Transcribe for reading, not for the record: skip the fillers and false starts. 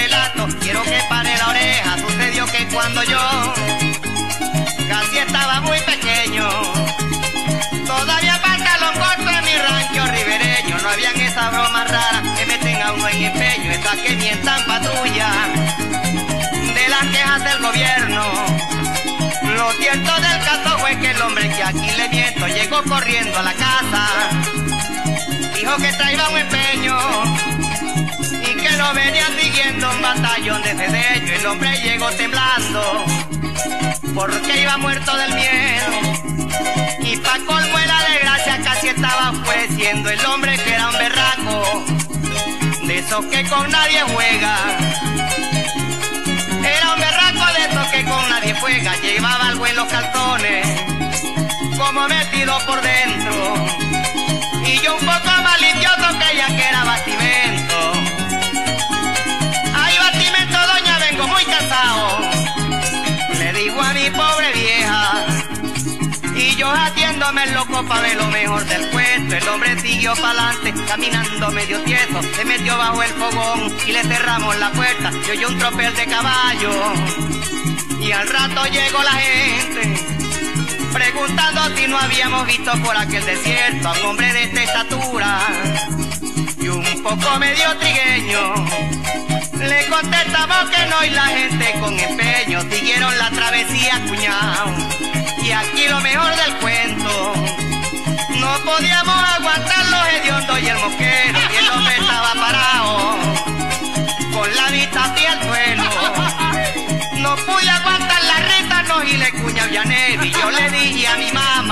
relato, quiero que pare la oreja. Sucedió que cuando yo casi estaba muy pequeño, todavía pantalón corto en mi rancho ribereño, no habían esas bromas raras que meten a uno en empeño, esas que mientan patrulla de las quejas del gobierno. Lo cierto del caso fue que el hombre que aquí le miento llegó corriendo a la casa, dijo que traía un empeño y que lo venía siguiendo un batallón de cedeño. El hombre llegó temblando porque iba muerto del miedo, y pa' colmo de la desgracia casi estaba ofreciendo el hombre que era un berraco, de esos que con nadie juega. Era un berraco de esos que con nadie juega, llevaba algo en los calzones como metido por dentro, y yo un poco más limpioso que ella, que era bastimento. Ay, bastimento, doña, vengo muy cansado, le digo a mi pobre vieja, y yo haciéndome el loco pa' ver lo mejor del cuento. El hombre siguió pa'lante, caminando medio tieso, se metió bajo el fogón y le cerramos la puerta. Yo oyí un tropel de caballo y al rato llegó la gente preguntando si no habíamos visto por aquel desierto a un hombre de esta estatura y un poco medio trigueño. Le contestamos que no, y la gente con empeño siguieron la travesía, cuñao. Y aquí lo mejor del cuento, no podíamos aguantar los hediondos y el mosquero, y el hombre estaba parado con la vista hacia el suelo. No pude aguantar la rita, no, y le cuña llanero, y yo le dije a mi mamá,